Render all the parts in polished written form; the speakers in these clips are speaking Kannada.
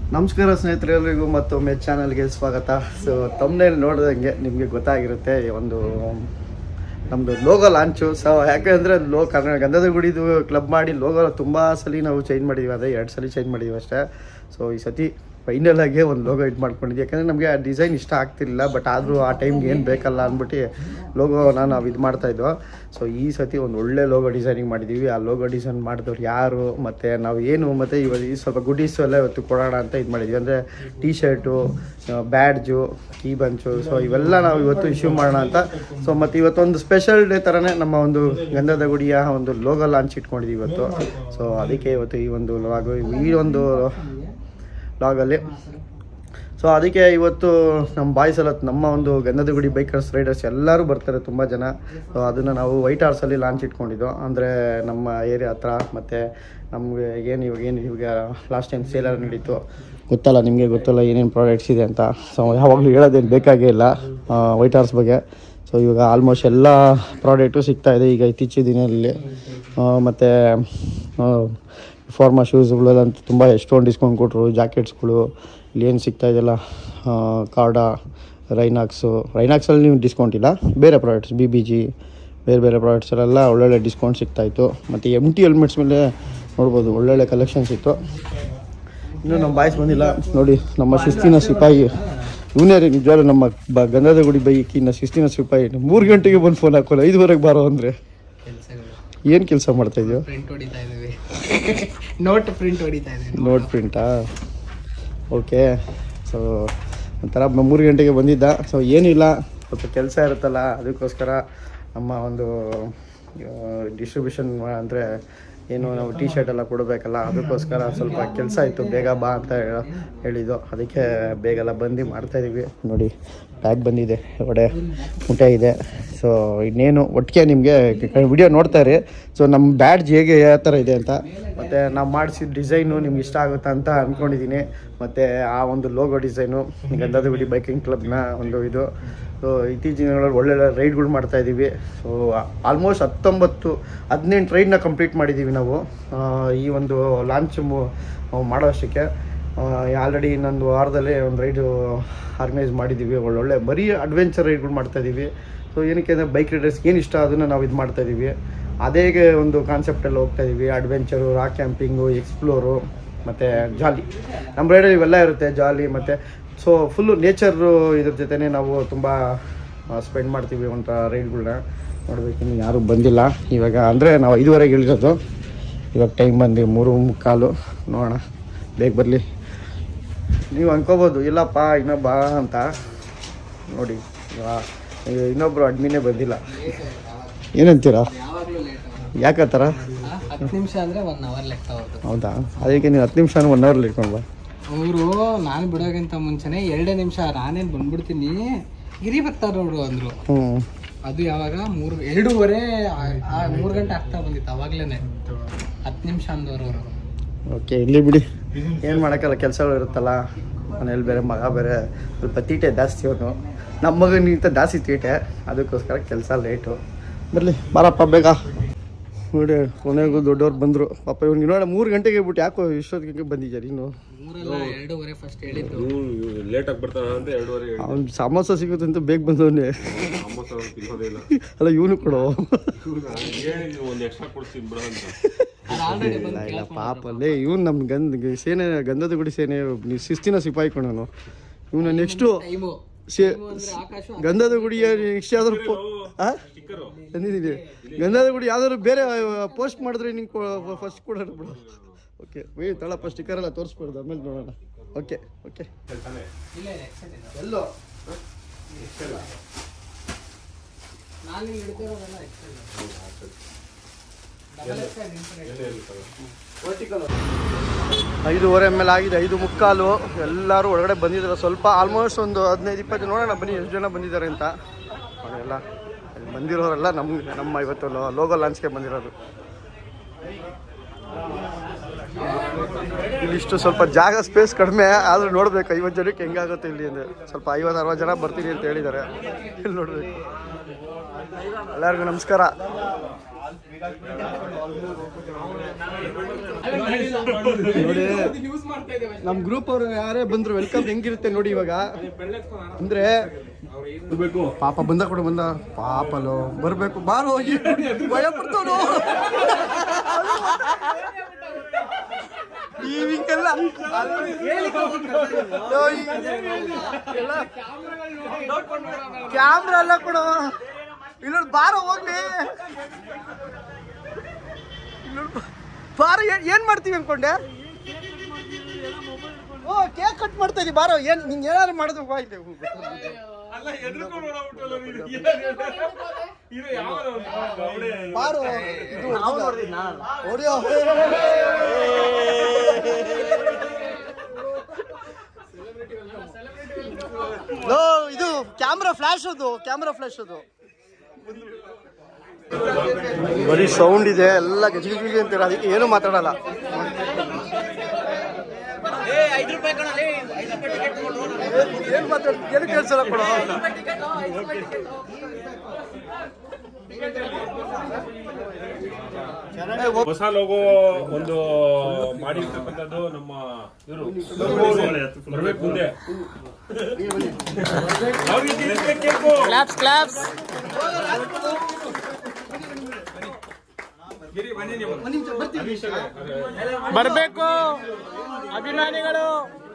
ನಮಸ್ಕಾರ ಸ್ನೇಹಿತರೆ, ಎಲ್ಲರಿಗೂ ಮತ್ತೊಮ್ಮೆ ಚಾನಲ್ಗೆ ಸ್ವಾಗತ. ಸೊ ತಮ್ಮನೇಲಿ ನೋಡಿದಂಗೆ ನಿಮಗೆ ಗೊತ್ತಾಗಿರುತ್ತೆ, ಒಂದು ನಮ್ಮದು ಲೋಗೋ ಲಾಂಚು. ಸೊ ಯಾಕೆಂದರೆ ಗಂಧದ ಗುಡಿದು ಕ್ಲಬ್ ಮಾಡಿ ಲೋಗೋ ತುಂಬ ಸಲ ನಾವು ಚೇಂಜ್ ಮಾಡಿದ್ದೀವಿ, ಅದೇ 2 ಸಲ ಚೇಂಜ್ ಮಾಡಿದ್ದೀವಿ ಅಷ್ಟೇ. ಸೊ ಈ ಸತಿ ಫೈನಲ್ ಆಗಿ ಒಂದು ಲೋಗೋ ಇಟ್ಟು ಮಾಡ್ಕೊಂಡಿದ್ವಿ, ಯಾಕಂದರೆ ನಮಗೆ ಆ ಡಿಸೈನ್ ಇಷ್ಟ ಆಗ್ತಿರಲಿಲ್ಲ. ಬಟ್ ಆದರೂ ಆ ಟೈಮ್ಗೆ ಏನು ಬೇಕಲ್ಲ ಅಂದ್ಬಿಟ್ಟು ಲೋಗೋನ ನಾವು ಇದು ಮಾಡ್ತಾಯಿದ್ವು. ಸೊ ಈ ಸತಿ ಒಂದು ಒಳ್ಳೆ ಲೋಗೋ ಡಿಸೈನಿಂಗ್ ಮಾಡಿದ್ದೀವಿ. ಆ ಲೋಗೋ ಡಿಸೈನ್ ಮಾಡಿದವ್ರು ಯಾರು, ಮತ್ತು ನಾವು ಏನು, ಮತ್ತು ಇವಾಗ ಈ ಸ್ವಲ್ಪ ಗುಡೀಸು ಎಲ್ಲ ಇವತ್ತು ಕೊಡೋಣ ಅಂತ ಇದು ಮಾಡಿದ್ವಿ. ಅಂದರೆ T shirt, badge, key bunch, so ಇವೆಲ್ಲ ನಾವು ಇವತ್ತು ಇಶ್ಯೂ ಮಾಡೋಣ ಅಂತ. ಸೊ ಮತ್ತು ಇವತ್ತೊಂದು ಸ್ಪೆಷಲ್ ಡೇ ಥರನೇ ನಮ್ಮ ಒಂದು ಗಂಧದ ಗುಡಿಯ ಒಂದು ಲೋಗೋ ಲಾಂಚ್ ಇಟ್ಕೊಂಡಿದ್ದೀವಿ ಇವತ್ತು. ಸೊ ಅದಕ್ಕೆ ಇವತ್ತು ಈ ಒಂದು ಲಾಗಲ್ಲಿ ಸೊ ಅದಕ್ಕೆ ಇವತ್ತು ನಮ್ಮ ಬಾಯ್ಸ್ ಎಲ್ಲ, ನಮ್ಮ ಒಂದು ಗಂಧದ ಗುಡಿ ಬೈಕರ್ಸ್ ರೈಡರ್ಸ್ ಎಲ್ಲರೂ ಬರ್ತಾರೆ, ತುಂಬ ಜನ. ಸೊ ಅದನ್ನು ನಾವು ವೈಟ್ ಹಾರ್ಸಲ್ಲಿ ಲಾಂಚ್ ಇಟ್ಕೊಂಡಿದ್ದು, ಅಂದರೆ ನಮ್ಮ ಏರಿಯಾ ಹತ್ರ. ಮತ್ತು ನಮಗೆ ಇವಾಗ ಲಾಸ್ಟ್ ಟೈಮ್ ಸೇಲರ್ ನಡೀತು, ಗೊತ್ತಲ್ಲ ನಿಮಗೆ, ಗೊತ್ತಲ್ಲ ಏನೇನು ಪ್ರಾಡಕ್ಟ್ಸ್ ಇದೆ ಅಂತ. ಸೊ ಯಾವಾಗಲೂ ಹೇಳೋದೇನು ಬೇಕಾಗೇ ಇಲ್ಲ ವೈಟ್ ಹಾರ್ಸ್ ಬಗ್ಗೆ. ಸೊ ಇವಾಗ ಆಲ್ಮೋಸ್ಟ್ ಎಲ್ಲ ಪ್ರಾಡಕ್ಟು ಸಿಗ್ತಾಯಿದೆ ಈಗ ಇತ್ತೀಚಿನ ದಿನದಲ್ಲಿ. ಮತ್ತು ಫಾರ್ಮಾ ಶೂಸ್ಗಳಲ್ಲಂತೂ ತುಂಬ ಎಷ್ಟೊಂದು ಡಿಸ್ಕೌಂಟ್ ಕೊಟ್ಟರು. ಜಾಕೆಟ್ಸ್ಗಳು ಇಲ್ಲಿ ಏನು ಸಿಗ್ತಾಯಿದೆಯಲ್ಲ, ಕಾರ್ಡಾ, ರೈನಾಕ್ಸಲ್ಲಿ ನೀವು ಡಿಸ್ಕೌಂಟ್ ಇಲ್ಲ, ಬೇರೆ ಪ್ರಾಡಕ್ಟ್ಸ್ BBG ಬೇರೆ ಪ್ರಾಡಕ್ಟ್ಸಲ್ಲೆಲ್ಲ ಒಳ್ಳೊಳ್ಳೆ ಡಿಸ್ಕೌಂಟ್ ಸಿಗ್ತಾಯಿತ್ತು. ಮತ್ತು MT ಹೆಲ್ಮೆಟ್ಸ್ ಮೇಲೆ ನೋಡ್ಬೋದು ಒಳ್ಳೊಳ್ಳೆ ಕಲೆಕ್ಷನ್ಸ್ ಇತ್ತು. ಇನ್ನೂ ನಮ್ಮ ಬಾಯ್ಸ್ ಬಂದಿಲ್ಲ ನೋಡಿ, ನಮ್ಮ ಶಿಸ್ತಿನ ಸಿಪಾಯಿ ಇವನೇ ರೀ ನಿಜವಾಗ್ಲೂ ನಮ್ಮ ಗಂಧದ ಗುಡಿ ಬೈಕಿನ ಶಿಸ್ತಿನ ಸಿಪಾಯಿ. 3 ಗಂಟೆಗೆ ಬಂದು ಫೋನ್ ಹಾಕೋಲ್ಲ, 5:15 ಬಾರೋ ಅಂದರೆ ಏನು ಕೆಲಸ ಮಾಡ್ತಾಯಿದ್ಯೋ? ನೋಟ್ ಪ್ರಿಂಟಾ? ಓಕೆ. ಸೊ ಒಂಥರ 3 ಗಂಟೆಗೆ ಬಂದಿದ್ದ. ಸೊ ಏನಿಲ್ಲ, ಸ್ವಲ್ಪ ಕೆಲಸ ಇರುತ್ತಲ್ಲ, ಅದಕ್ಕೋಸ್ಕರ ನಮ್ಮ ಒಂದು ಡಿಸ್ಟ್ರಿಬ್ಯೂಷನ್ ಅಂದರೆ ಏನು ನಾವು ಟೀ ಶರ್ಟ್ ಎಲ್ಲ ಕೊಡಬೇಕಲ್ಲ, ಅದಕ್ಕೋಸ್ಕರ ಸ್ವಲ್ಪ ಕೆಲಸ ಇತ್ತು, ಬೇಗ ಬಾ ಅಂತ ಹೇಳಿದ್ದು. ಅದಕ್ಕೆ ಬೇಗೆಲ್ಲ ಬಂದು ಮಾಡ್ತಾಯಿದ್ದೀವಿ. ನೋಡಿ ಬ್ಯಾಗ್ ಬಂದಿದೆ, ಒಡೆ ಮುಟ್ಟೆ ಇದೆ. ಸೊ ಇನ್ನೇನು ಒಟ್ಟಿಗೆ ನಿಮಗೆ ವಿಡಿಯೋ ನೋಡ್ತಾ ಇರಿ. ಸೊ ನಮ್ಮ ಬ್ಯಾಡ್ಜ್ ಹೇಗೆ ಯಾವ ಥರ ಇದೆ ಅಂತ, ಮತ್ತು ನಾವು ಮಾಡಿಸಿದ ಡಿಸೈನು ನಿಮ್ಗೆ ಇಷ್ಟ ಆಗುತ್ತಾ ಅಂತ ಅಂದ್ಕೊಂಡಿದ್ದೀನಿ. ಮತ್ತು ಆ ಒಂದು ಲೋಗೋ ಡಿಸೈನು ಗಂಧದ ಗುಡಿ ಬೈಕಿಂಗ್ ಕ್ಲಬ್ನ ಒಂದು ಇದು. ಸೊ ಇತ್ತೀಚಿನ ದಿನಗಳಲ್ಲಿ ಒಳ್ಳೊಳ್ಳೆ ರೈಡ್ಗಳು ಮಾಡ್ತಾಯಿದ್ದೀವಿ. ಸೊ ಆಲ್ಮೋಸ್ಟ್ 18 ರೈಡ್ನ ಕಂಪ್ಲೀಟ್ ಮಾಡಿದ್ದೀವಿ ನಾವು ಈ ಒಂದು ಲಾಂಚ್ ಮಾಡೋ ಅಷ್ಟಕ್ಕೆ. ಆಲ್ರೆಡಿ ಇನ್ನೊಂದು ವಾರದಲ್ಲಿ ಒಂದು ರೈಡು ಆರ್ಗನೈಸ್ ಮಾಡಿದ್ದೀವಿ. ಒಳ್ಳೊಳ್ಳೆ ಬರೀ ಅಡ್ವೆಂಚರ್ ರೈಡ್ಗಳು ಮಾಡ್ತಾಯಿದ್ದೀವಿ. ಸೊ ಏನಕ್ಕೆ ಅಂದರೆ ಬೈಕ್ ರೈಡರ್ಸ್ಗೆ ಏನು ಇಷ್ಟ ಅದನ್ನು ನಾವು ಇದು ಮಾಡ್ತಾಯಿದ್ದೀವಿ. ಅದೇ ಒಂದು ಕಾನ್ಸೆಪ್ಟಲ್ಲಿ ಹೋಗ್ತಾಯಿದ್ದೀವಿ. ಅಡ್ವೆಂಚರು, ರಾಕ್ ಕ್ಯಾಂಪಿಂಗು, ಎಕ್ಸ್ಪ್ಲೋರು ಮತ್ತು ಜಾಲಿ. ನಮ್ಮ ರೈಡಲ್ಲಿ ಇವೆಲ್ಲ ಇರುತ್ತೆ, ಜಾಲಿ. ಮತ್ತು ಸೊ ಫುಲ್ಲು ನೇಚರು ಇದ್ರ ಜೊತೆನೇ ನಾವು ತುಂಬ ಸ್ಪೆಂಡ್ ಮಾಡ್ತೀವಿ ಒಂಥರ ರೈಡ್ಗಳನ್ನ. ನೋಡಬೇಕು, ಇನ್ನು ಯಾರೂ ಬಂದಿಲ್ಲ ಇವಾಗ. ಅಂದರೆ ನಾವು 5:15 ಇಳಿರೋದು, ಇವಾಗ ಟೈಮ್ ಬಂದು 3:45. ನೋಡೋಣ, ಬೇಗ ಬರಲಿ. ನೀವು ಅನ್ಕೋಬೋದು ಇಲ್ಲಪ್ಪ ಇನ್ನೊಬ್ಬ ಅಂತ. ನೋಡಿ ಇನ್ನೊಬ್ಬರು ಅಡ್ಮಿನೇ ಬಂದಿಲ್ಲ, ಏನಂತೀರಾ? ಯಾಕೆ ಥರ? 10 ನಿಮಿಷ ಅಂದರೆ 1 ಅವರ್ ಲೆಕ್ಕ. ಹೌದಾ? ಅದಕ್ಕೆ ನೀವು 10 ನಿಮಿಷ 1 ಅವರ್ ಇಟ್ಕೊಂಡು ಬಾ. ಅವರು ನಾನು ಬಿಡೋಕ್ಕಿಂತ ಮುಂಚೆನೇ 2 ನಿಮಿಷ ನಾನೇನು ಬಂದ್ಬಿಡ್ತೀನಿ, ಗಿರಿ ಬರ್ತಾರೆ ಅವರು ಅಂದರು. ಅದು ಯಾವಾಗ 2:15 3 ಗಂಟೆ ಆಗ್ತಾ ಬಂದಿತ್ತು, ಅವಾಗಲೇ 10 ನಿಮಿಷ ಅಂದವರು ಅವರು. ಓಕೆ, ಇಲ್ಲಿ ಬಿಡಿ, ಏನು ಮಾಡೋಕ್ಕಲ್ಲ, ಕೆಲಸಗಳು ಇರುತ್ತಲ್ಲ. ಮನೇಲಿ ಬೇರೆ ಮಗ ಬೇರೆ ಸ್ವಲ್ಪ ತೀಟೆ ಜಾಸ್ತಿ. ಅವನು ನಮ್ಮ ಮಗನಿಗಿಂತ ಜಾಸ್ತಿ ತೀಟೆ, ಅದಕ್ಕೋಸ್ಕರ ಕೆಲಸ ಲೇಟು. ಬರಲಿ ಬಾರಪ್ಪ ಬೇಗ. ನೋಡಿ ಕೊನೆಗೂ ದೊಡ್ಡವ್ರು ಬಂದರು ಪಾಪ. ಇವ್ನಿಗೆ ನೋಡಿ 3 ಗಂಟೆಗೆ ಬಿಟ್ಟು ಯಾಕೋ ಇಷ್ಟೊತ್ತಿಗೆ ಬಂದಿದ್ದಾರೆ. ಇನ್ನು 2:15 ಫಸ್ಟ್ ಹೇಳಿದ್ದು, ಲೇಟಾಗಿ ಬರ್ತಾನೆ ಅಂತ 2:15. ಅವ್ನು ಸಮೋಸ ಸಿಗುತ್ತೆ ಅಂತ ಬೇಗ ಬಂದವನೇ. ಅಲ್ಲ ಇವನು ಕೊಡು, ಒಂದು ಎಕ್ಸ್ಟ್ರಾ ಕೊಡ್ತೀನಿ ಬಿಡ ಅಂತ. ಇಲ್ಲ ಪಾಪ ಅಲ್ಲೇ ಇವನು ನಮ್ಮ ಗಂಧದ ಗುಡಿ ಸೇನೆ ಶಿಸ್ತಿನ ಸಿಪಾಯಿ ಕೊಡೋನು ಇವನು. ನೆಕ್ಸ್ಟು ಗಂಧದ ಗುಡಿಯ ನೆಕ್ಸ್ಟ್ ಯಾವ್ದಾದ್ರು ತಂದಿದ್ದೀನಿ. ಗಂಧದ ಗುಡಿ ಯಾವ್ದಾದ್ರು ಬೇರೆ ಪೋಸ್ಟ್ ಮಾಡಿದ್ರೆ ನಿಂಗೆ ಫಸ್ಟ್ ಕೊಡೋಣ ಬಿಡು. ಓಕೆ ತಳಪ್ಪ, ಸ್ಟಿಕ್ಕರ್ ಎಲ್ಲ ತೋರಿಸ್ಬಾರ್ದು, ಆಮೇಲೆ ನೋಡೋಣ. ಓಕೆ ಎಲ್ಲೋ ನಾನು ಹಿಡ್ದಿರೋದಲ್ಲ 5:15 ಮೇಲೆ ಆಗಿದೆ, 5:45. ಎಲ್ಲರೂ ಒಳಗಡೆ ಬಂದಿದ್ದಾರೆ. ಸ್ವಲ್ಪ ಆಲ್ಮೋಸ್ಟ್ ಒಂದು 15-20 ನೋಡೋಣ ಬನ್ನಿ ಎಷ್ಟು ಜನ ಬಂದಿದ್ದಾರೆ ಅಂತ. ಅವರೆಲ್ಲ ಬಂದಿರೋರೆಲ್ಲ ನಮ್ಮ ಇವತ್ತು ಲೋಗೋ ಲಾಂಚ್ಗೆ ಬಂದಿರೋದು. ಇಲ್ಲಿಷ್ಟು ಸ್ವಲ್ಪ ಜಾಗ ಸ್ಪೇಸ್ ಕಡಿಮೆ ಆದರೂ ನೋಡಬೇಕು 50 ಜನಕ್ಕೆ ಹೆಂಗಾಗುತ್ತೆ ಇಲ್ಲಿ ಅಂದರೆ. ಸ್ವಲ್ಪ 50-60 ಜನ ಬರ್ತೀನಿ ಅಂತ ಹೇಳಿದ್ದಾರೆ. ಇಲ್ಲಿ ನೋಡಬೇಕು. ಎಲ್ಲರಿಗೂ ನಮಸ್ಕಾರ. ನೋಡಿ ನಮ್ ಗ್ರೂಪ್ ಅವ್ರು ಯಾರೇ ಬಂದ್ರು ವೆಲ್ಕಮ್ ಹೆಂಗಿರುತ್ತೆ ನೋಡಿ ಇವಾಗ. ಅಂದ್ರೆ ಪಾಪ ಬಂದ ಕೂಡ ಬಂದ ಪಾಪಲು ಬರ್ಬೇಕು ಬಾರೋ ಭಯ ಪಡ್ತಾನು ಈಗೆಲ್ಲ ಕ್ಯಾಮ್ರಾ ಎಲ್ಲ ಕೂಡ ಇಲ್ಲ ಬಾರೋ ಹೋಗ್ಲಿ ಬಾರೋ. ಏನ್ ಮಾಡ್ತೀವಿ ಅನ್ಕೊಂಡೆ? ಓ ಕೇಕ್ ಕಟ್ ಮಾಡ್ತಾ ಇದೀವಿ ಬಾರೋ. ಏನ್ ನಿಂಗೆ ಏನಾದ್ರು ಮಾಡಿದ್ರು ಬಾ ಇಲ್ಲಿ ಬಾರೋ. ಇದು ಇದು ಕ್ಯಾಮ್ರಾ ಫ್ಲಾಶ್ ಅದು ಬರೀ ಸೌಂಡ್ ಇದೆ ಎಲ್ಲ ಗಜಿಗಿಜಿ ಅಂತೀರ, ಅದಕ್ಕೆ ಏನು ಮಾತಾಡಲ್ಲ. ಏನ್ ಮಾತಾಡ ಏನು ಕೇಳಿಸಲ್ಲ ಕೊಡ. ಹೊಸ ಲೋಗೋ ಒಂದು ಮಾಡಿರ್ತಕ್ಕಂಥದ್ದು ನಮ್ಮ ಇವರು ಬರ್ಬೇಕು ಮುಂದೆ. ಬರ್ಬೇಕು ಅಭಿಮಾನಿಗಳು.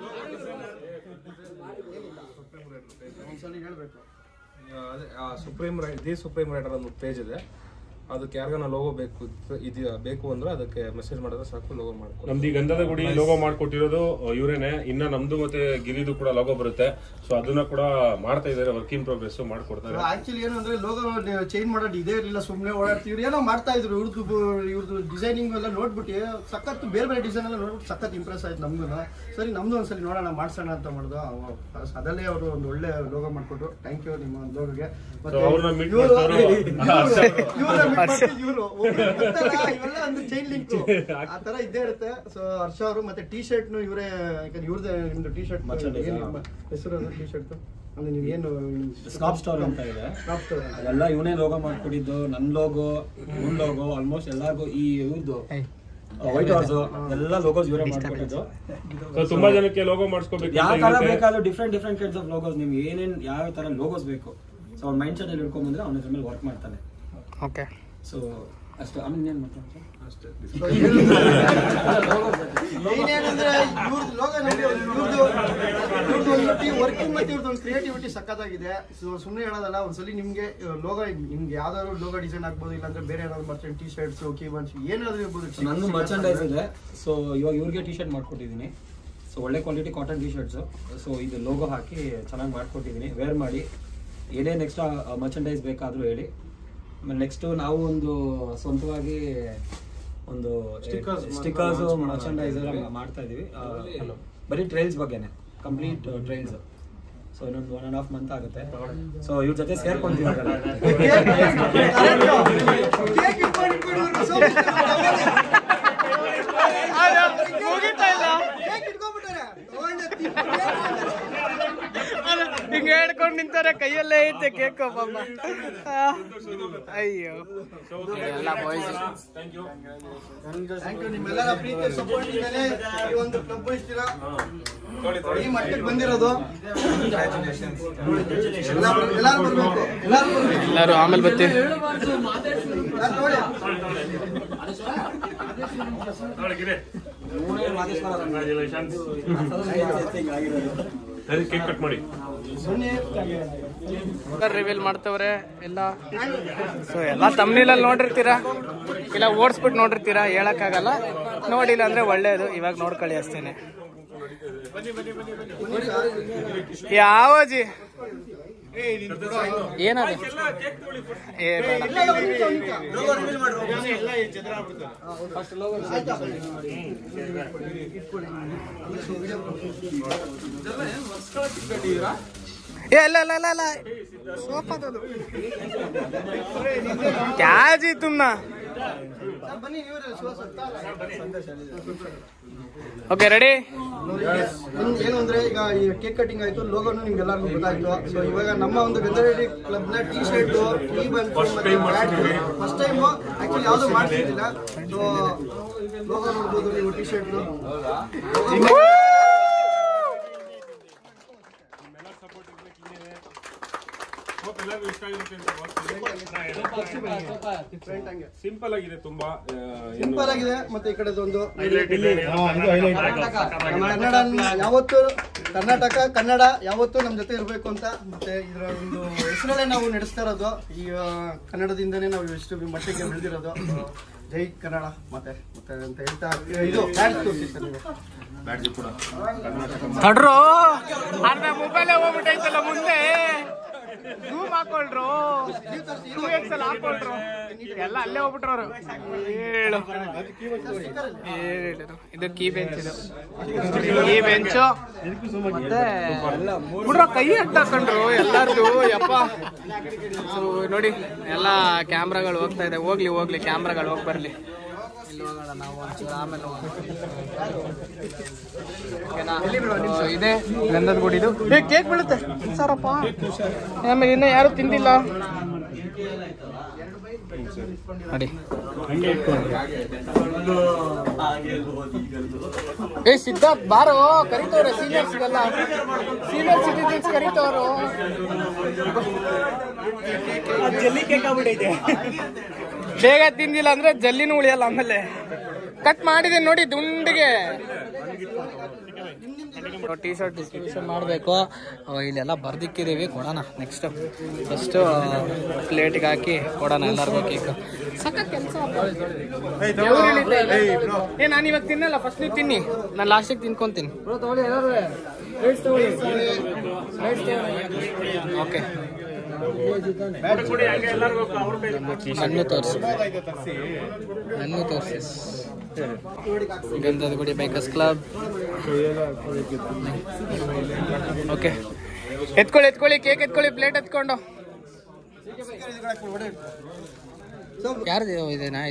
ಸುಪ್ರೀಂ ರೈಡರ್ ಒಂದು ಪೇಜ್ ಇದೆ, ಅದಕ್ಕೆ ಯಾರಿಗಾನ ಲೋಗೋ ಬೇಕು ಅಂದ್ರೆ ಅದಕ್ಕೆ ಮೆಸೇಜ್ ಮಾಡಿದ್ರೆ ಸಾಕು, ಲೋಗೋ ಮಾಡ್ಕೊ. ನಮ್ದು ಈ ಗಂಧದ ಗುಡಿ ಲೋಗೋ ಮಾಡ್ಕೊಟ್ಟಿರೋದು ಇವರೇನೆ. ಇನ್ನ ನಮ್ದು ಮತ್ತೆ ಗಿರಿದು ಕೂಡ ಲೋಗೋ ಬರುತ್ತೆ. ಸೊ ಅದನ್ನ ಕೂಡ ಮಾಡ್ತಾ ಇದಾರೆ, ವರ್ಕ್ ಇನ್ ಪ್ರೋಗ್ರೆಸ್ ಮಾಡ್ಕೊಡ್ತಾರೆ. ಆಕ್ಚುಲಿ ಏನಂದ್ರೆ ಲೋಗೋ ಚೇಂಜ್ ಮಾಡೋದು ಇದೇ ಇರಲಿಲ್ಲ, ಸುಮ್ಮನೆ ಓಡಾಡ್ತಿವ್ರು ಏನೋ ಮಾಡ್ತಾ ಇದ್ರು. ಇವ್ರದ್ದು ಡಿಸೈನಿಂಗ್ ಎಲ್ಲ ನೋಡ್ಬಿಟ್ಟು ಸಖತ್ ಬೇರೆ ಡಿಸೈನ್ ಎಲ್ಲ ನೋಡ್ಬಿಟ್ಟು ಸಖತ್ ಇಂಪ್ರೆಸ್ ಆಯ್ತು ನಮ್ದು. ಸರಿ ನಮ್ದು ಒಂದ್ಸಲಿ ನೋಡೋಣ ಮಾಡ್ಸೋಣ ಅಂತ ಮಾಡಿದ್ರು. ಅದಲ್ಲೇ ಅವರು ಒಂದು ಒಳ್ಳೆ ಲೋಗೋ ಮಾಡ್ಕೊಟ್ರು. ಥ್ಯಾಂಕ್ ಯು ನಿಮ್ಮ ಲೋಗೋಗೆ. ಇವೆಲ್ಲ ಒಂದು ಚೈನ್ ಲಿಂಕ್ ಆ ತರ ಇದ್ದೇ ಇರುತ್ತೆ. ಸೊ ಹರ್ಷ ಅವರು ಮತ್ತೆ ಟಿ ಶರ್ಟ್ ಇವರೇ, ಇವ್ರದೇ ನಿಮ್ದು ಟಿ ಶರ್ಟ್ ಹೆಸರು ಟಿ ಶರ್ಟ್ ಅಂದ್ರೆ ನೀವೇನು ಸ್ನಾಪ್ ಸ್ಟೋರ್ ಅಂತ ಇದೆ, ಅದೆಲ್ಲ ಇವನೇ ಲೋಗೋ ಮಾಡ್ಕೊಟ್ಟಿದ್ದು. ನನ್ನ ಲೋಗೋ, ಇವನ್ ಲೋಗೋ, ಆಲ್ಮೋಸ್ಟ್ ಎಲ್ಲಾರ್ಗು ಈ ಇವ್ರದ್ದು ವೈಟ್ ಹೌಸ್ ಎಲ್ಲ ಲೋಗೋಸ್ ಇವರೇ ಮಾಡ್ಕೊಟ್ಟಿದ್ದು. ತುಂಬಾ ಜನಕ್ಕೆ ಲೋಗೋ ಮಾಡಿಸ್ಕೋಬೇಕು, ಯಾವ ತರ ಬೇಕಾದ್ರೂ ಡಿಫ್ರೆಂಟ್ ಕೈಂಡ್ಸ್ ಆಫ್ ಲೋಗೋಸ್, ನಿಮ್ಗೆ ಏನೇನ್ ಯಾವ ತರ ಲೋಗೋಸ್ ಬೇಕು, ಸೊ ಅವ್ನ ಮೈಂಡ್ ಸೆಟ್ ಅಲ್ಲಿ ಇಟ್ಕೊಂಡ್ ಬಂದ್ರೆ ಅವ್ನ ಅದ್ರ ಮೇಲೆ ವರ್ಕ್ ಮಾಡ್ತಾನೆ. ಓಕೆ, ಸೊ ಅಷ್ಟು ಆಮೇಲೆ ಏನ್ ಮಾಡ್ತಾನೆ ಅಷ್ಟೇ. ಏನಂದ್ರೆ ಇವ್ರದ್ದು ಲೋಗೋ ವರ್ಕಿಂಗ್ ಮತ್ತೆ ಇವ್ರದ್ದು ಒಂದು ಕ್ರಿಯೇಟಿವಿಟಿ ಸಖತ್ತಾಗಿದೆ. ಸೊ ಸುಮ್ಮನೆ ಹೇಳೋದಲ್ಲ, ಒಂದ್ಸಲಿ ನಿಮ್ಗೆ ಲೋಗೋ ನಿಮ್ಗೆ ಯಾವ್ದಾದ್ರು ಲೋಗೋ ಡಿಸೈನ್ ಆಗ್ಬೋದು, ಇಲ್ಲಾಂದ್ರೆ ಬೇರೆ ಏನಾದ್ರು ಮರ್ಚೆಂಟ್ ಟಿ ಶರ್ಟ್ಸ್ ಕೀಬನ್ಸ್ ಏನಾದ್ರು ಇರ್ಬೋದು. ನಂದು ಮರ್ಚೆಂಡೈಸ್ ಇದೆ. ಸೊ ಇವಾಗ ಇವ್ರಿಗೆ ಟಿ ಶರ್ಟ್ ಮಾಡ್ಕೊಟ್ಟಿದ್ದೀನಿ. ಸೊ ಒಳ್ಳೆ quality cotton T shirts. So ಇದು ಲೋಗೋ ಹಾಕಿ ಚೆನ್ನಾಗಿ ಮಾಡ್ಕೊಟ್ಟಿದ್ದೀನಿ. ವೇರ್ ಮಾಡಿ ಏನೇನು ಎಕ್ಸ್ಟ್ರಾ ಮರ್ಚೆಂಡೈಸ್ ಬೇಕಾದರೂ ಹೇಳಿ. ಆಮೇಲೆ ನೆಕ್ಸ್ಟು ನಾವು ಒಂದು ಸ್ವಂತವಾಗಿ ಒಂದು ಸ್ಟಿಕ್ಕರ್ಸು ಮರ್ಚೆಂಡೈಸರ್ ಮಾಡ್ತಾ ಇದೀವಿ. ಬರೀ ಟ್ರೈಲ್ಸ್ ಬಗ್ಗೆನೆ, ಕಂಪ್ಲೀಟ್ ಟ್ರೈಲ್ಸ್. ಸೊ ಇನ್ನೊಂದು 1.5 ಮಂತ್ ಆಗುತ್ತೆ. ಸೊ ಇವ್ರ ಜೊತೆ ಸೇರ್ಕೊಂತೀವಿ. ಹಿಂಗೆ ಹೇಳ್ಕೊಂಡು ನಿಂತಾರೆ, ಕೈಯಲ್ಲೇ ಐತೆ ಕೇಕ್ ಪಾಪ. ಅಯ್ಯೋ ಎಲ್ಲ ಬಾಯ್ಸ್, ನಿಮ್ಮೆಲ್ಲರ ಪ್ರೀತಿ ಸಪೋರ್ಟ್ ಮೇಲೆ ಈ ಒಂದು ಕ್ಲಬ್ ಇಷ್ಟಿರ ಈ ಮಟ್ಟಕ್ಕೆ ಬಂದಿರೋದು. ಎಲ್ಲರೂ ಆಮೇಲೆ ಬರ್ತೀವಿ. ಕೇಕ್ ಕಟ್ ಮಾಡಿ ರಿವೀಲ್ ಮಾಡ್ತವ್ರೆ ಎಲ್ಲ. ಸೊ ಎಲ್ಲ ತಮ್ನಿಲಲ್ಲಿ ನೋಡಿರ್ತೀರಾ, ಇಲ್ಲ ಓಡಿಸ್ಬಿಟ್ಟು ನೋಡಿರ್ತೀರಾ, ಹೇಳಕ್ಕಾಗಲ್ಲ. ನೋಡಿಲ್ಲ ಅಂದ್ರೆ ಒಳ್ಳೇದು, ಇವಾಗ ನೋಡ್ಕೊಳ್ಳಿ ಅಷ್ಟೇನೆ. ಯಾವಜಿ ಏನದು क्या जी तुम ना ಓಕೆ ರೆಡಿ. ಏನು ಅಂದ್ರೆ ಈಗ ಈ ಕೇಕ್ ಕಟಿಂಗ್ ಆಯ್ತು, ಲೋಗೋನು ನಿಮ್ಗೆಲ್ಲರಿಗೂ ಗೊತ್ತಾಯ್ತು. ಸೊ ಇವಾಗ ನಮ್ಮ ಒಂದು ಗಂಧರೆಡ್ಡಿ ಕ್ಲಬ್ನ T shirt first time actually ಯಾವುದು ಮಾಡ್ತಿರ್ಲಿಲ್ಲ. ಸೊ ಲೋಗೋ ನೋಡ್ಬೋದು ನೀವು, ಟೀ ಶರ್ಟ್ ಸಿಂಪಲ್ ಆಗಿದೆ, ತುಂಬಾ ಸಿಂಪಲ್ ಆಗಿದೆ. ಮತ್ತೆ ಈ ಕಡೆ ಒಂದು ಕನ್ನಡ ಯಾವತ್ತು ಕನ್ನಡ ಯಾವತ್ತು ನಮ್ಮ ಜೊತೆ ಇರಬೇಕು ಅಂತ, ಮತ್ತೆ ಇದರ ಒಂದು ಹೆಸರಲ್ಲೇ ನಾವು ನಡೆಸ್ತಾ ಇರೋದು. ಈ ಕನ್ನಡದಿಂದನೇ ನಾವು ಎಷ್ಟು ಮಟ್ಟಿಗೆ ಬೆಳೆದಿರೋದು. ಜೈ ಕನ್ನಡ ಮತ್ತೆ ಮತ್ತೆ ಅಂತ ಹೇಳ್ತಾ ಇದು ಬ್ಯಾಡ್ಜ್ ಕೂಡ ತಡ್ರು ಮೊಬೈಲ್ ಹೋಗ್ಬಿಟ್ಟೈತಲ್ಲ ಮುಂದೆ. ಝೂಮ್ ಹಾಕೊಳ್ರು, 2XL ಹಾಕೊಳ್ರು, ಎಲ್ಲ ಅಲ್ಲೇ ಹೋಗ್ಬಿಟ್ರವ್ರು. ಇದು ಕೀ ಬೆಂಚ್, ಇದು ಕೀ ಬೆಂಚು. ಮತ್ತೆ ಬಿಡ್ರ ಕೈ ಹಾಕೊಂಡ್ರು ಎಲ್ಲಾರ್ದು. ಯಪ್ಪ ನೋಡಿ ಎಲ್ಲ ಕ್ಯಾಮ್ರಾಗಳು ಹೋಗ್ತಾ ಇದೆ. ಹೋಗ್ಲಿ ಕ್ಯಾಮ್ರಾಗಳು ಹೋಗಿ ಬರ್ಲಿ. ಇಲ್ಲಿ ಹೋಗೋಣ ನಾವು ಒಂಚೂರು ಆಮೇಲೆ ಇದೆ ಗಂಧದ ಗುಡಿದು. ಕೇಕ್ ಬೀಳುತ್ತೆ ಸಾರಪ್ಪ. ಆಮೇಲೆ ಇನ್ನೂ ಯಾರು ತಿಂದಿಲ್ಲ ನೋಡಿ. ಸಿದ್ಧಾರ್ಥ್ ಬಾರೋ, ಕರಿತವ್ರೆ ಸೀನಿಯರ್ಸ್ಗೆಲ್ಲ, ಸೀನಿಯರ್ ಸಿಟಿಜನ್ಸ್ ಕರಿತವ್ರು. ಜಲ್ಲಿ ಕೇಕ್ ಆಗ್ಬಿಟ್ಟೈತೆ. ಬೇಗ ತಿಂದಿಲ್ಲ ಅಂದ್ರೆ ಜಲ್ಲಿನೂ ಉಳಿಯಲ್ಲ. ಆಮೇಲೆ ಕಟ್ ಮಾಡಿದೆ ನೋಡಿ ದುಂಡಿಗೆ. ಟೀ ಶರ್ಟ್ ಡಿಸ್ಟ್ರಿಬ್ಯೂಷನ್ ಮಾಡಬೇಕು. ಇಲ್ಲೆಲ್ಲ ಬರ್ದಿಕ್ಕಿದೀವಿ, ಕೊಡೋಣ ನೆಕ್ಸ್ಟ್. ಫಸ್ಟ್ ಪ್ಲೇಟ್ಗೆ ಹಾಕಿ ಕೊಡೋಣ ಎಲ್ಲರಿಗೂ ಕೇಕ್. ಸಖತ್ ಕೆಲಸ. ನಾನು ಇವಾಗ ತಿನ್ನಲ್ಲ, ಫಸ್ಟ್ ನೀವು ತಿನ್ನಿ, ನಾನು ಲಾಸ್ಟಿಗೆ ತಿನ್ಕೊಂತೀನಿ. ಓಕೆ ಮಣ್ಣು ತೋರಿಸಿ Gandhada Gudi bikers club. Okay ಎತ್ಕೊಳ್ಳಿ ಕೇಕ್ ಎತ್ಕೊಳ್ಳಿ, ಪ್ಲೇಟ್ ಎತ್ಕೊಂಡು. ಯಾರ್ದು ಇದೇನಾ?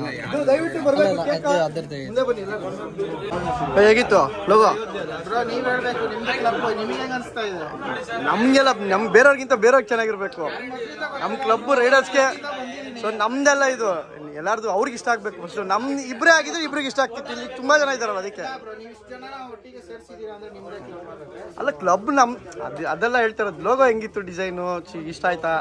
ಹೇಗಿತ್ತು ಲೋಗೋ? ನೀವ್ ಹೇಳ್ಬೇಕು, ನಿಮ್ದೇ ಕ್ಲಬ್, ನಿಮಗೆ ಹೆಂಗ ಅನ್ಸ್ತಾ ಇದೆ? ನಮ್ಗೆಲ್ಲ ಬೇರೆಯವ್ರಿಗಿಂತ ಬೇರೆಯವ್ರಿಗೆ ಚೆನ್ನಾಗಿರ್ಬೇಕು. ನಮ್ ಕ್ಲಬ್ ರೈಡರ್ಸ್ಗೆ. ಸೊ ನಮ್ದೆಲ್ಲ ಇದು ಎಲ್ಲಾರ್ದು ಅವ್ರಿಗೆ ಇಷ್ಟ ಆಗ್ಬೇಕು. ಫಸ್ಟ್ ನಮ್ ಇಬ್ಬರೇ ಆಗಿದ್ರೆ ಇಬ್ರಿಗೆ ಇಷ್ಟ ಆಗ್ತಿತ್ತು. ಇಲ್ಲಿ ತುಂಬಾ ಜನ ಇದಾರಲ್ಲ, ಅದಕ್ಕೆ ಅಲ್ಲ ಕ್ಲಬ್ ನಮ್ ಅದೆಲ್ಲ ಹೇಳ್ತಾರದು. ಲೋಗೋ ಹೆಂಗಿತ್ತು, ಡಿಸೈನು ಇಷ್ಟ ಆಯ್ತಾ?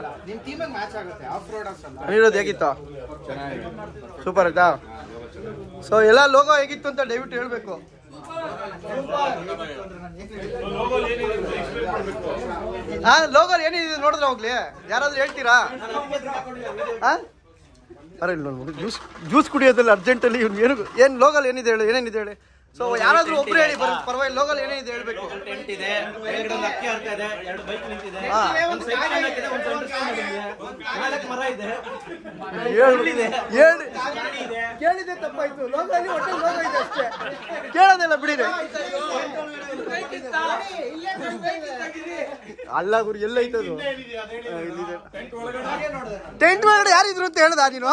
ಇರೋದು ಹೇಗಿತ್ತು? ಸೂಪರ್ ಆಯ್ತಾ? ಸೊ ಎಲ್ಲ ಲೋಗೋ ಹೇಗಿತ್ತು ಅಂತ ದಯವಿಟ್ಟು ಹೇಳ್ಬೇಕು. ಲೋಗೋ ಏನಿದೆ ನೋಡಿದ್ರೆ ಹೋಗ್ಲಿ, ಯಾರಾದ್ರೂ ಹೇಳ್ತೀರಾ? ಅರೆ ಇಲ್ಲ ಜ್ಯೂಸ್ ಕುಡಿಯೋದಿಲ್ಲ ಅರ್ಜೆಂಟಲ್ಲಿ. ಇವ್ನು ಏನು ಲೋಗಲ್ ಏನಿದೆ ಹೇಳಿ, ಏನೇನಿದೆ ಹೇಳಿ. ಸೊ ಯಾರಾದ್ರೂ ಒಬ್ರು ಹೇಳಿ, ಪರವಾಗಿಲ್ಲ. ಲೋಗಲ್ ಏನೇನಿದೆ ಹೇಳ್ಬೇಕು. ಕೇಳಿದೆ ತಪ್ಪಾಯ್ತು. ಲೋಗಲ್ಲಿ ಒಟ್ಟೆ ಲೋಗೋ ಇದೆ ಅಷ್ಟೇ, ಕೇಳೋದಿಲ್ಲ ಬಿಡಿರಿ. ಅಲ್ಲ ಗುರು, ಎಲ್ಲ ಐತದು. ಟೆಂಟ್ ಒಳಗಡೆ ಯಾರಿದ್ರು ಅಂತ ಹೇಳ್ದ ನೀನು?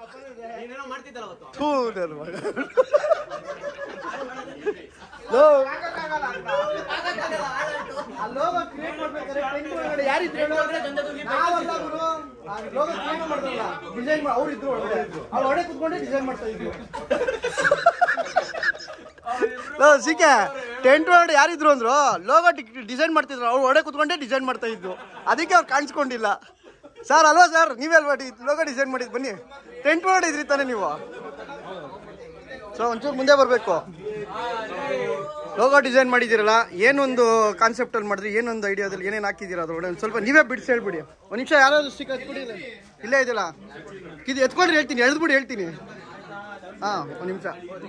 ಸಿಕ್ಕೆ ಟೆಂಟ್ ಒಳಗಡೆ ಯಾರಿದ್ರು ಅಂದ್ರು, ಲೋಗೋ ಡಿಸೈನ್ ಮಾಡ್ತಿದ್ರು. ಅವ್ರು ಒಡೆ ಕುತ್ಕೊಂಡೆ ಡಿಸೈನ್ ಮಾಡ್ತಾ ಇದ್ರು, ಅದಕ್ಕೆ ಅವ್ರು ಕಾಣಿಸ್ಕೊಂಡಿಲ್ಲ. ಸರ್ ಅಲ್ವಾ ಸರ್, ನೀವೇ ಅಲ್ವಾ ಲೋಗೋ ಡಿಸೈನ್ ಮಾಡಿದ್? ಬನ್ನಿ, ಟೆಂಟ್ ಒಳಗಡೆ ಇದ್ರಿ ತಾನೆ ನೀವು. ಸೊ ಒಂಚೂರು ಮುಂದೆ ಬರಬೇಕು. ಲೋಗೋ ಡಿಸೈನ್ ಮಾಡಿದ್ದೀರಲ್ಲ, ಏನೊಂದು ಕಾನ್ಸೆಪ್ಟಲ್ಲಿ ಮಾಡಿದ್ರಿ, ಏನೊಂದು ಐಡಿಯಾದಲ್ಲಿ ಏನೇನು ಹಾಕಿದ್ದೀರಾ ಅದ್ರೊಳಗೆ ಒಂದು ಸ್ವಲ್ಪ ನೀವೇ ಬಿಡಿಸಿ ಹೇಳ್ಬಿಡಿ. ಒಂದು ನಿಮಿಷ ಯಾರಾದ್ರೂ ಸ್ಟಿಕ್ ಹತ್ಬಿಡಿ. ಇಲ್ಲೇ ಇದೆಯಲ್ಲ, ಇದು ಎತ್ಕೊಂಡ್ರೆ ಹೇಳ್ತೀನಿ, ಎಳೆದ್ಬಿಡಿ ಹೇಳ್ತೀನಿ. ಒಂದು ನಿಮಿಷ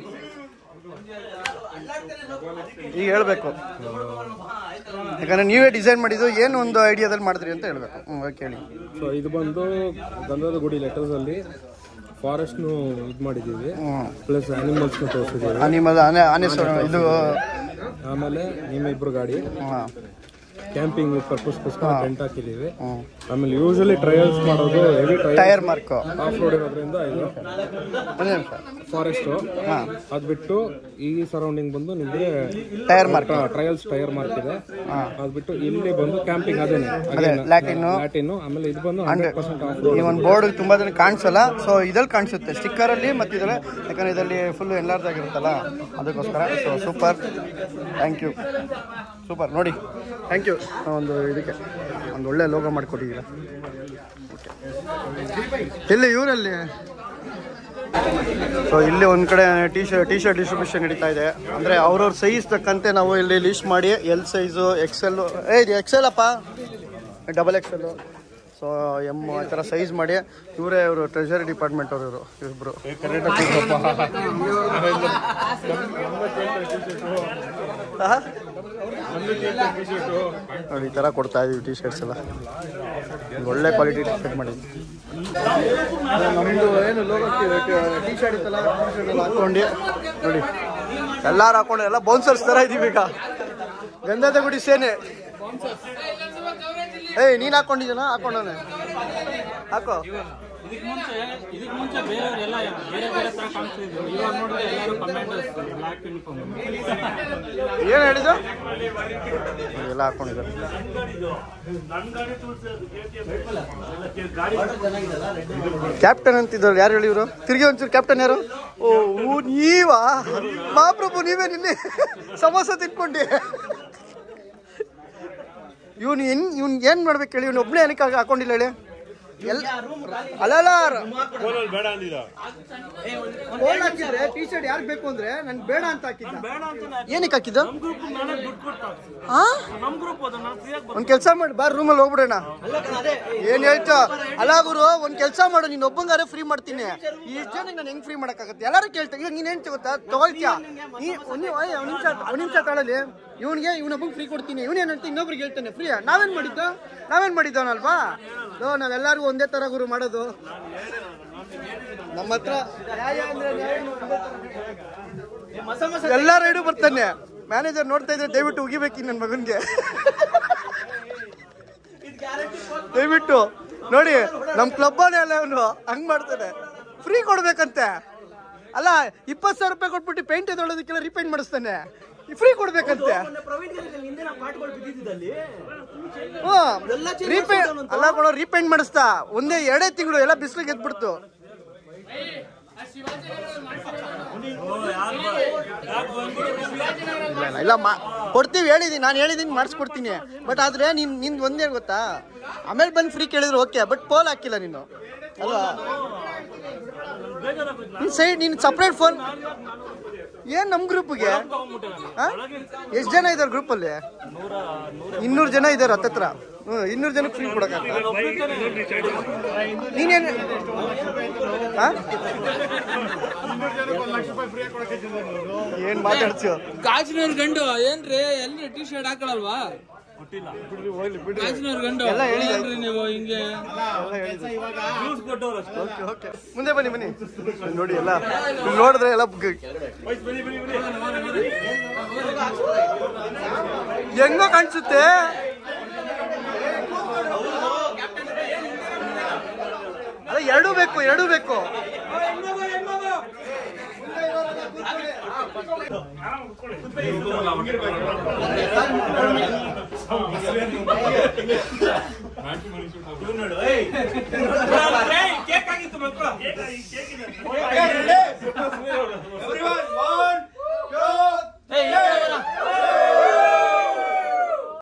ಈಗ ಹೇಳ್ಬೇಕು, ಯಾಕಂದ್ರೆ ನೀವೇ ಡಿಸೈನ್ ಮಾಡಿದ್ದು ಏನು ಒಂದು ಐಡಿಯಾದಲ್ಲಿ ಮಾಡಿದ್ರಿ ಅಂತ ಹೇಳ್ಬೇಕು. ಓಕೆ ಹೇಳಿ. ಸೊ ಇದು ಬಂದು ಗಂಧದ ಗುಡಿ ಲೆಟರ್ಸ್ ಅಲ್ಲಿ ಫಾರೆಸ್ಟ್ ಇದು ಮಾಡಿದೀವಿ, ಪ್ಲಸ್ ಅನಿಮಲ್ಸ್ ತೋರಿಸಿದೀವಿ. ಇದು ಆಮೇಲೆ ನಿಮ್ಮ ಇಬ್ರು ಗಾಡಿ ಕ್ಯಾಂಪಿಂಗ್ ಪರ್ಪಸ್ಗೋಸ್ಕರ ಟೆಂಟ್ ಹಾಕಿದೀವಿ. ಆಮೇಲೆ ಯೂಶಲಿ ಟ್ರಯಲ್ಸ್ ಮಾಡೋದು heavy tyre mark off road ಇರೋದ್ರಿಂದ ಇದು ಫಾರೆಸ್ಟ್ ಅದ್ ಬಿಟ್ಟು ಈ ಸರೌಂಡಿಂಗ್ ಬಂದು ನಿಮ್ಗೆ tyre mark trails tyre mark ಇದೆ. ಅದ್ ಬಿಟ್ಟು ಇಲ್ಲಿ ಬಂದು ಕ್ಯಾಂಪಿಂಗ್ ಅದೇನೆ ಲ್ಯಾಟಿನ್. ಆಮೇಲೆ ಇದು ಬಂದು 100% ಆಫ್ ರೋಡ್. ಈ ಒಂದು ಬೋರ್ಡ್ ತುಂಬಾ ಜನ ಕಾಣಿಸಲ್ಲ, ಸೊ ಇದ್ರಲ್ಲಿ ಕಾಣಿಸುತ್ತೆ ಸ್ಟಿಕ್ಕರ್ ಅಲ್ಲಿ ಮತ್ತೆ ಇದ್ರಲ್ಲಿ, ಯಾಕಂದ್ರೆ ಇದರಲ್ಲಿ ಫುಲ್ ಎಲ್ಲಾರ್ದಾಗಿರುತ್ತಲ್ಲ ಅದಕ್ಕೋಸ್ಕರ. So super, thank you, super ನೋಡಿ, ಥ್ಯಾಂಕ್ ಯು. ಒಂದು ಇದಕ್ಕೆ ಒಂದು ಒಳ್ಳೆ ಲೋಗೋ ಮಾಡಿಕೊಟ್ಟಿದ್ದೀರಾ. ಇಲ್ಲಿ ಇವರಲ್ಲಿ ಸೊ ಇಲ್ಲಿ ಒಂದು ಕಡೆ ಟಿ ಶರ್ಟ್ ಡಿಸ್ಟ್ರಿಬ್ಯೂಷನ್ ನಡೀತಾ ಇದೆ. ಅಂದರೆ ಅವ್ರವ್ರ ಸೈಜ್ ತಕ್ಕಂತೆ ನಾವು ಇಲ್ಲಿ ಲಿಸ್ಟ್ ಮಾಡಿ ಎಲ್ ಸೈಜು, XL, ಇದು XL ಅಪ್ಪ, XXL, ಸೊ M ಆ ಥರ ಸೈಜ್ ಮಾಡಿ ಇವರೇ ಇವರು ಟ್ರೆಜರಿ ಡಿಪಾರ್ಟ್ಮೆಂಟ್ ಅವರು ಇವರು ನೋಡಿ ಈ ಥರ ಕೊಡ್ತಾ ಇದೀವಿ ಟಿ ಶರ್ಟ್ಸ್ ಎಲ್ಲ. ಒಳ್ಳೆ ಕ್ವಾಲಿಟಿ ಟಿ ಶರ್ಟ್ ಮಾಡಿದ್ವಿ. ನಮ್ಮದು ಏನು ಲೋಗೋ ಟಿ ಶರ್ಟ್ ಇತ್ತಲ್ಲ, ಟಿ ಶರ್ಟ್ ಎಲ್ಲ ಹಾಕ್ಕೊಂಡು ನೋಡಿ ಎಲ್ಲರೂ ಹಾಕೊಂಡು ಎಲ್ಲ ಬೌನ್ಸರ್ಸ್ ಥರ ಇದ್ದೀವಿ ಈಗ. ಗಂಧದ ಗುಡಿ ಸೇನೆ. ಏಯ್ ನೀನು ಹಾಕೊಂಡಿದ್ದೀನ? ಹಾಕೊಂಡವನೆ ಹಾಕೋ. ಇದಕ್ಕೆ ಮುಂಚೆ ಬೇರೆಯವರೆಲ್ಲ ಬೇರೆ ಬೇರೆ ತರ ಕಾಣಿಸ್ತಿದ್ರು, ಇವಾಗ ನೋಡಿದ್ರೆ ಎಲ್ಲರೂ ಕಮೆಂಟರ್ಸ್ ಬ್ಲಾಕ್ ಯೂನಿಫಾರ್ಮ್. ಏನು ಹೇಳಿದ್ದು? ಎಲ್ಲ ಹಾಕೊಂಡಿದ್ದಾರೆ. ಕ್ಯಾಪ್ಟನ್ ಅಂತಿದ್ರು, ಯಾರು ಹೇಳಿ ಇವರು? ತಿರುಗಿ ಒಂಚೂರು ಕ್ಯಾಪ್ಟನ್ ಯಾರು? ಓ ನೀವಾ ಮಹಾಪ್ರಭು, ನೀವೇ ನಿನ್ನೆ ಸಮೋಸ ತಿನ್ಕೊಂಡಿ. ಇವ್ನು ಏನ್ ಮಾಡ್ಬೇಕು ಹೇಳಿ? ಇವ್ನು ಒಬ್ಬನೇ ಏನಕ್ಕೆ ಹಾಕೊಂಡಿಲ್ಲ ಹೇಳಿ? ಅಲ್ಲ ಹಾಕಿದ್ರೆ ಟಿ ಶರ್ಟ್ ಯಾರು ಬೇಕು ಅಂದ್ರೆ ನನ್ ಬೇಡ ಅಂತ ಹಾಕಿದ್ದ. ಏನಕ್ಕೆ ಹಾಕಿದ್ದ? ಒಂದ್ ಕೆಲ್ಸ ಮಾಡಿ ಬಾರ್ ರೂಮಲ್ಲಿ ಹೋಗ್ಬಿಡೋಣ. ಏನ್ ಹೇಳ್ತಾ? ಅಲ್ಲ ಗುರು, ಒಂದ್ ಕೆಲ್ಸ ಮಾಡು, ನೀನ್ ಒಬ್ಬಂಗಾರೆ ಫ್ರೀ ಮಾಡ್ತೀನಿ. ಇಷ್ಟು ಜನಕ್ಕೆ ನಾನು ಹೆಂಗ್ ಫ್ರೀ ಮಾಡಕ್ಕಾಗತ್ತೆ? ಎಲ್ಲರೂ ಕೇಳ್ತಾ ಈಗ ನೀನ್ ಏನ್ ಗೊತ್ತಾ ತಗೊಳ್ತೀಯ? ಒಂದ್ ನಿಮಿಷ ತಾಳಲಿ. ಇವನೊಬ್ಬಂಗೆ ಫ್ರೀ ಕೊಡ್ತೀನಿ, ಇವನೇನಂತ ಇನ್ನೊಬ್ರಿಗೆ ಹೇಳ್ತಾನೆ ಫ್ರೀ. ನಾವೇನ್ ಮಾಡಿದ್ದವನಲ್ವಾ? ನಾವೆಲ್ಲರಿಗೂ ಒಂದೇ ತರ ಗುರು ಮಾಡೋದು. ನಮ್ಮ ಹತ್ರ ಎಲ್ಲ ರೈಡು ಬರ್ತಾನೆ. ಮ್ಯಾನೇಜರ್ ನೋಡ್ತಾ ಇದ್ರೆ ದಯವಿಟ್ಟು ಉಗಿಬೇಕು ನನ್ನ ಮಗನ್ಗೆ. ದಯವಿಟ್ಟು ನೋಡಿ, ನಮ್ ಕ್ಲಬ್ಬನೇ ಅಲ್ಲ ಅವನು ಹಂಗ್ ಮಾಡ್ತಾನೆ. ಫ್ರೀ ಕೊಡ್ಬೇಕಂತೆ. ಅಲ್ಲ 20,000 ರೂಪಾಯಿ ಕೊಟ್ಬಿಟ್ಟು ಪೇಂಟ್ ಎದೊಳೋದಕ್ಕೆಲ್ಲ ರೀಪೇಂಟ್ ಮಾಡಿಸ್ತಾನೆ. ಫ್ರೀ ಕೊಡ್ಬೇಕಂತೆ. ಅಲ್ಲ ಕೊಡೋ ರೀಪೇಂಟ್ ಮಾಡಿಸ್ತಾ ಒಂದೇ 2 ತಿಂಗಳು ಎಲ್ಲ ಬಿಸಿಲಿಗೆ ಎದ್ಬಿಡ್ತು. ಇಲ್ಲ ಕೊಡ್ತೀವಿ, ನಾನು ಹೇಳಿದೀನಿ ಮಾಡಿಸ್ಕೊಡ್ತೀನಿ. ಬಟ್ ಆದ್ರೆ ನಿನ್ ಒಂದೇ ಗೊತ್ತಾ, ಆಮೇಲೆ ಬಂದು ಫ್ರೀ ಕೇಳಿದ್ರು ಓಕೆ, ಬಟ್ ಪೋಲ್ ಹಾಕಿಲ್ಲ ನೀನು ಅಲ್ವಾ? ಸೈಡ್ ನೀನು ಸಪ್ರೇಟ್ ಫೋನ್ ಏನ್ ನಮ್ ಗ್ರೂಪ್ಗೆ ಎಷ್ಟು ಜನ ಇದಾರೆ ಗ್ರೂಪಲ್ಲಿ? 200 ಜನ ಇದಾರೆ ಹತ್ತತ್ರ. 200 ಜನಕ್ಕೆ ಫ್ರೀ ಕೊಡಕ್ಕಾಗ್ತದೆ? ನೀನೇನು ಏನ್ ಮಾತಾಡ್ತೀವ? ಗಾಜಿನವ್ರ ಗಂಡು ಏನ್ರಿ ಎಲ್ರಿ ಟಿ ಶರ್ಟ್ ಹಾಕಳಲ್ವಾ? ಎಲ್ಲ ಹೇಳಿದ್ರಿ ನೀವು ಹಿಂಗೆ. ಮುಂದೆ ಬನ್ನಿ ನೋಡಿ, ಎಲ್ಲ ನೋಡಿದ್ರೆ ಎಲ್ಲ ಹೆಂಗೋ ಕಾಣಿಸುತ್ತೆ. ಅಲ್ಲ ಎರಡೂ ಬೇಕು. ಕೇಕ್ ಆಗಿತ್ತು ಮಕ್ಕಳು.